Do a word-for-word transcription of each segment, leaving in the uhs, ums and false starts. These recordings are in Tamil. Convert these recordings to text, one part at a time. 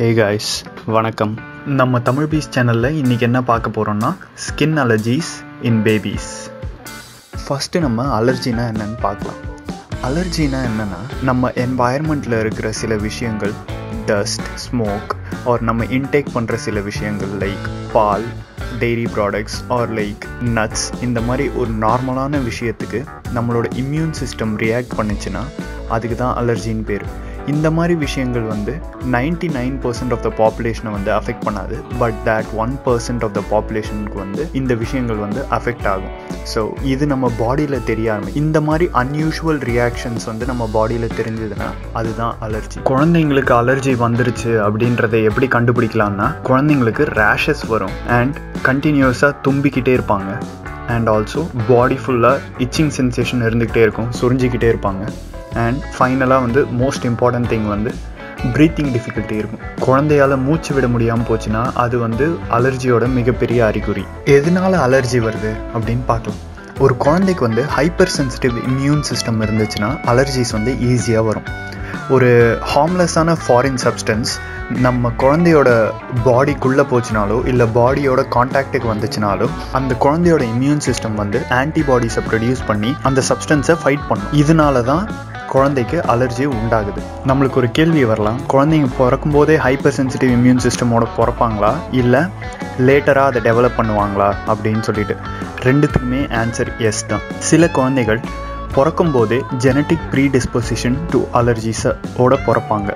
Hey guys, வணக்கம். நம்ம தமிழ் பீஸ் சேனலில் இன்றைக்கி என்ன பார்க்க போகிறோம்னா skin allergies in babies. First நம்ம அலர்ஜினா என்னென்னு பார்க்கலாம். அலர்ஜினா என்னென்னா நம்ம என்வாயர்மெண்ட்டில் இருக்கிற சில விஷயங்கள், டஸ்ட், ஸ்மோக் ஆர் நம்ம இன்டேக் பண்ணுற சில விஷயங்கள் லைக் பால், dairy products or like nuts, இந்த மாதிரி ஒரு நார்மலான விஷயத்துக்கு நம்மளோட இம்யூன் சிஸ்டம் ரியாக்ட் பண்ணிச்சுன்னா அதுக்கு தான் அலர்ஜின்னு பேர். இந்த மாதிரி விஷயங்கள் வந்து ninety nine percent of the பாப்புலேஷனை வந்து அஃபெக்ட் பண்ணாது, but that one percent of the பாப்புலேஷனுக்கு வந்து இந்த விஷயங்கள் வந்து அஃபெக்ட் ஆகும். ஸோ இது நம்ம பாடியில் தெரியாமல் இந்த மாதிரி அன்யூஷுவல் ரியாக்ஷன்ஸ் வந்து நம்ம பாடியில் தெரிஞ்சதுன்னா அதுதான் அலர்ஜி. குழந்தைங்களுக்கு அலர்ஜி வந்துருச்சு அப்படின்றத எப்படி கண்டுபிடிக்கலாம்னா, குழந்தைங்களுக்கு ரேஷஸ் வரும் அண்ட் கண்டினியூஸாக தும்பிக்கிட்டே இருப்பாங்க அண்ட் ஆல்சோ பாடி ஃபுல்லாக இச்சிங் சென்சேஷன் இருந்துக்கிட்டே இருக்கும், சுரிஞ்சிக்கிட்டே இருப்பாங்க. அண்ட் ஃபைனலாக வந்து மோஸ்ட் இம்பார்ட்டன்ட் திங் வந்து ப்ரீத்திங் டிஃபிகல்ட்டி இருக்கும். குழந்தையால் மூச்சு விட முடியாமல் போச்சுன்னா அது வந்து அலர்ஜியோட மிகப்பெரிய அறிகுறி. எதனால அலர்ஜி வருது அப்படின்னு பார்க்கலாம். ஒரு குழந்தைக்கு வந்து ஹைப்பர் சென்சிட்டிவ் இம்யூன் சிஸ்டம் இருந்துச்சுன்னா அலர்ஜிஸ் வந்து ஈஸியாக வரும். ஒரு ஹார்ம்லெஸ்ஸான ஃபாரின் சப்ஸ்டன்ஸ் நம்ம குழந்தையோட பாடிக்குள்ளே போச்சுனாலோ இல்லை பாடியோட கான்டாக்டுக்கு வந்துச்சுனாலோ அந்த குழந்தையோட இம்யூன் சிஸ்டம் வந்து ஆன்டிபாடிஸை ப்ரொடியூஸ் பண்ணி அந்த சப்ஸ்டன்ஸை ஃபைட் பண்ணும். இதனால தான் குழந்தைக்கு அலர்ஜி உண்டாகுது. நம்மளுக்கு ஒரு கேள்வி வரலாம், குழந்தைங்க பிறக்கும் போதே ஹைப்பர் சென்சிட்டிவ் இம்யூன் சிஸ்டமோட பிறப்பாங்களா இல்லை லேட்டராக அதை டெவலப் பண்ணுவாங்களா அப்படின்னு சொல்லிட்டு. ரெண்டுத்துக்குமே ஆன்சர் எஸ் தான். சில குழந்தைகள் பிறக்கும் போதே ஜெனட்டிக் ப்ரீடிஸ்பொசிஷன் டு அலர்ஜிஸோட பிறப்பாங்க.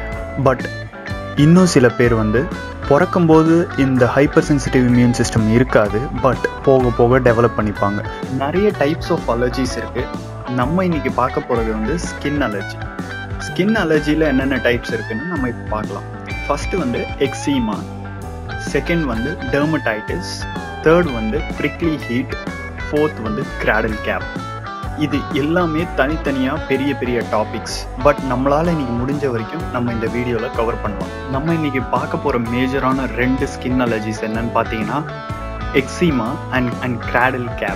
பட் இன்னும் சில பேர் வந்து பிறக்கும்போது இந்த ஹைப்பர் சென்சிட்டிவ் இம்யூன் சிஸ்டம் இருக்காது, பட் போக போக டெவலப் பண்ணிப்பாங்க. நிறைய டைப்ஸ் ஆஃப் அலர்ஜிஸ் இருக்குது. நம்ம இன்னைக்கு பார்க்க போகிறது வந்து ஸ்கின் அலர்ஜி. ஸ்கின் அலர்ஜியில் என்னென்ன டைப்ஸ் இருக்குன்னு நம்ம இப்போ பார்க்கலாம். ஃபஸ்ட்டு வந்து எக்ஸீமா, செகண்ட் வந்து டெர்மடைட்டிஸ், தேர்ட் வந்து ப்ரிக்லி ஹீட், ஃபோர்த் வந்து கிராடல் கேப். இது எல்லாமே தனித்தனியாக பெரிய பெரிய டாபிக்ஸ், பட் நம்மளால் இன்றைக்கி முடிஞ்ச வரைக்கும் நம்ம இந்த வீடியோவில் கவர் பண்ணலாம். நம்ம இன்றைக்கி பார்க்க போகிற மேஜரான ரெண்டு ஸ்கின் அலர்ஜிஸ் என்னன்னு பார்த்தீங்கன்னா eczema and and cradle cap.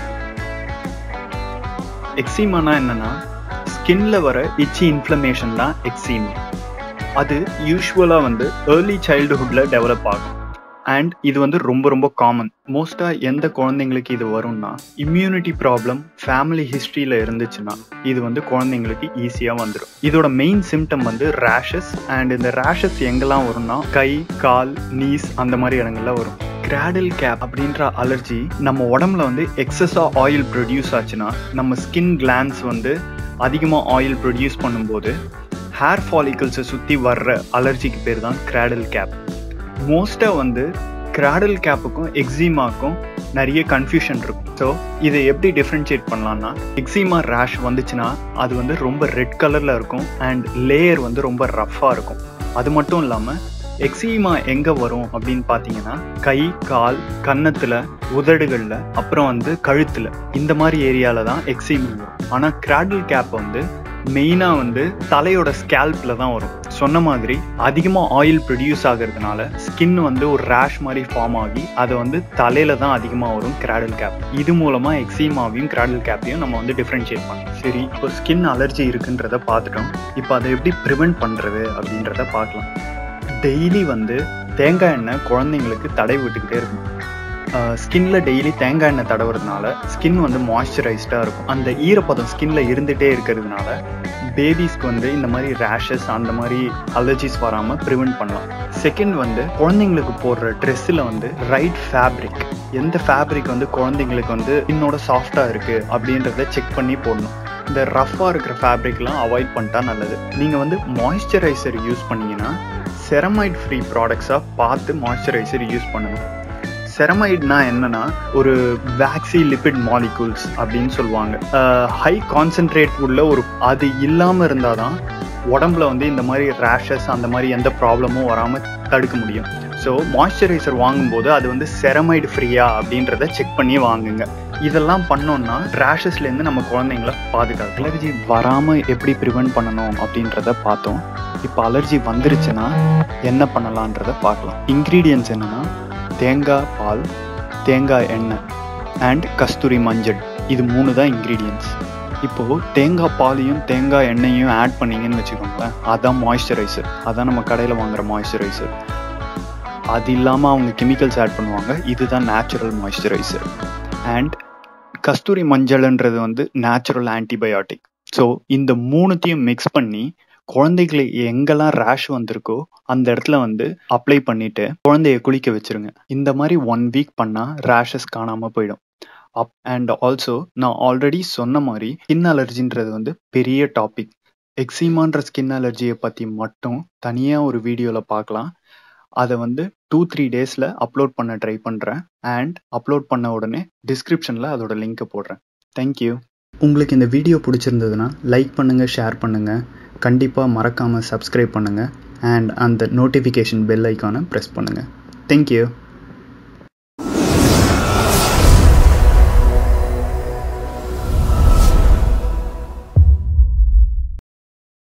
எக்ஸீமானா என்னென்னா ஸ்கின்ல வர இச்சி இன்ஃப்ளமேஷன் தான் எக்ஸீமா. அது யூஸ்வலாக வந்து ஏர்லி சைல்டுஹுட்டில் டெவலப் ஆகும் அண்ட் இது வந்து ரொம்ப ரொம்ப காமன். மோஸ்ட்டாக எந்த குழந்தைங்களுக்கு இது வரும்னா இம்யூனிட்டி ப்ராப்ளம் ஃபேமிலி ஹிஸ்ட்ரியில் இருந்துச்சுன்னா இது வந்து குழந்தைங்களுக்கு ஈஸியாக வந்துடும். இதோட மெயின் சிம்டம் வந்து ரேஷஸ் அண்ட் இந்த ரேஷஸ் எங்கெல்லாம் வரும்னா கை, கால், நீஸ் அந்த மாதிரி இடங்கள்ல வரும். கிராடல் கேப் அப்படின்ற அலர்ஜி நம்ம உடம்புல வந்து எக்ஸஸாக ஆயில் ப்ரொடியூஸ் ஆச்சுன்னா நம்ம ஸ்கின் கிளான்ஸ் வந்து அதிகமாக ஆயில் ப்ரொடியூஸ் பண்ணும்போது ஹேர் ஃபாலிகல்ஸை சுற்றி வர்ற அலர்ஜிக்கு பேர் தான் கிராடல் கேப். மோஸ்ட்டாக வந்து கிராடல் கேப்புக்கும் எக்ஸீமாக்கும் நிறைய கன்ஃபியூஷன் இருக்கும். ஸோ இதை எப்படி டிஃப்ரென்ஷியேட் பண்ணலான்னா, எக்ஸீமா ரேஷ் வந்துச்சுன்னா அது வந்து ரொம்ப ரெட் கலரில் இருக்கும் அண்ட் லேயர் வந்து ரொம்ப ரஃப்பாக இருக்கும். அது மட்டும் இல்லாமல் எக்ஸீமா எங்கே வரும் அப்படின்னு பார்த்தீங்கன்னா கை, கால், கன்னத்தில், உதடுகளில், அப்புறம் வந்து கழுத்தில், இந்த மாதிரி ஏரியாவில் தான் எக்ஸீமா வரும். ஆனால் கிராடல் கேப் வந்து மெயினாக வந்து தலையோட ஸ்கேல்பில் தான் வரும். சொன்ன மாதிரி அதிகமாக ஆயில் ப்ரொடியூஸ் ஆகிறதுனால ஸ்கின் வந்து ஒரு ரேஷ் மாதிரி ஃபார்ம் ஆகி அது வந்து தலையில தான் அதிகமாக வரும் கிராடல் கேப். இது மூலமாக எக்ஸீமாவையும் கிராடல் கேப்பையும் நம்ம வந்து டிஃப்ரென்ஷியேட் பண்ணலாம். சரி, இப்போ ஸ்கின் அலர்ஜி இருக்குன்றத பார்த்துட்டோம். இப்போ அதை எப்படி ப்ரிவெண்ட் பண்ணுறது அப்படின்றத பார்க்கலாம். டெய்லி வந்து தேங்காய் எண்ணெய் குழந்தைங்களுக்கு தடவி விட்டுக்கிட்டே இருக்கும். ஸ்கின்ல டெய்லி தேங்காய் எண்ணெய் தடவுறதுனால ஸ்கின் வந்து மாய்ஸ்சரைஸ்டாக இருக்கும். அந்த ஈரப்பதம் ஸ்கின்ல இருந்துகிட்டே இருக்கிறதுனால பேபிஸ்க்கு வந்து இந்த மாதிரி ரேஷஸ் அந்த மாதிரி அலர்ஜிஸ் வராமல் ப்ரிவெண்ட் பண்ணலாம். செகண்ட் வந்து குழந்தைங்களுக்கு போடுற ட்ரெஸ்ஸில் வந்து ரைட் ஃபேப்ரிக், எந்த ஃபேப்ரிக் வந்து குழந்தைங்களுக்கு வந்து ஸ்கின்னோட சாஃப்டாக இருக்குது அப்படின்றத செக் பண்ணி போடணும். இந்த ரஃப்பாக இருக்கிற ஃபேப்ரிக்லாம் அவாய்ட் பண்ணிட்டா நல்லது. நீங்கள் வந்து மாய்ஸ்சரைசர் யூஸ் பண்ணிங்கன்னா செரமைட் ஃப்ரீ ப்ராடக்ட்ஸாக பார்த்து மாய்ஸ்சரைசர் யூஸ் பண்ணணும். செரமைட்னா என்னன்னா ஒரு வேக்சி லிபிட் மாலிகூல்ஸ் அப்படின்னு சொல்லுவாங்க. ஹை கான்சென்ட்ரேட் உள்ள ஒரு அது இல்லாமல் இருந்தால் தான் உடம்புல வந்து இந்த மாதிரி ரேஷஸ் அந்த மாதிரி எந்த ப்ராப்ளமும் வராமல் தடுக்க முடியும். ஸோ மாய்ஸ்சரைசர் வாங்கும்போது அது வந்து செரமைடு ஃப்ரீயா அப்படின்றத செக் பண்ணி வாங்குங்க. இதெல்லாம் பண்ணோம்னா ரேஷஸ்லேருந்து நம்ம குழந்தைங்கள பாதுகாக்கும். அலர்ஜி வராமல் எப்படி ப்ரிவெண்ட் பண்ணணும் அப்படின்றத பார்த்தோம். இப்போ அலர்ஜி வந்துருச்சுன்னா என்ன பண்ணலான்றத பார்க்கலாம். இன்க்ரீடியன்ட்ஸ் என்னென்னா தேங்காய் பால், தேங்காய் எண்ணெய் அண்ட் கஸ்தூரி மஞ்சள், இது மூணு தான் இன்க்ரீடியன்ட்ஸ். இப்போது தேங்காய் பாலையும் தேங்காய் எண்ணெயும் ஆட் பண்ணிங்கன்னு வச்சுக்கோங்களேன், அதான் மாய்ஸ்சரைசர். அதான் நம்ம கடையில் வாங்குகிற மாய்ஸ்சரைசர். அது இல்லாமல் அவங்க கெமிக்கல்ஸ் ஆட் பண்ணுவாங்க. இதுதான் நேச்சுரல் மாய்ஸ்சரைசர். அண்ட் கஸ்தூரி மஞ்சள்ன்றது வந்து நேச்சுரல் ஆன்டிபயோட்டிக். ஸோ இந்த மூணுத்தையும் மிக்ஸ் பண்ணி குழந்தைகளை எங்கெல்லாம் ரேஷ் வந்திருக்கோ அந்த இடத்துல வந்து அப்ளை பண்ணிட்டு குழந்தைய குளிக்க வச்சிருங்க. இந்த மாதிரி ஒன் வீக் பண்ணால் ரேஷஸ் காணாமல் போயிடும். அப் அண்ட் ஆல்சோ நான் ஆல்ரெடி சொன்ன மாதிரி ஸ்கின் அலர்ஜின்றது வந்து பெரிய டாபிக். எக்ஸிமான்ற ஸ்கின் அலர்ஜியை பற்றி மட்டும் தனியாக ஒரு வீடியோவில் பார்க்கலாம். அதை வந்து டூ த்ரீ டேஸில் அப்லோட் பண்ண ட்ரை பண்ணுறேன். அண்ட் அப்லோட் பண்ண உடனே டிஸ்கிரிப்ஷனில் அதோட லிங்க்கை போடுறேன். தேங்க்யூ. உங்களுக்கு இந்த வீடியோ பிடிச்சிருந்ததுன்னா லைக் பண்ணுங்கள், ஷேர் பண்ணுங்கள், கண்டிப்பாக மறக்காமல் சப்ஸ்கிரைப் பண்ணுங்கள் அண்ட் அந்த நோட்டிஃபிகேஷன் பெல் ஐக்கானை ப்ரெஸ் பண்ணுங்கள். தேங்க்யூ.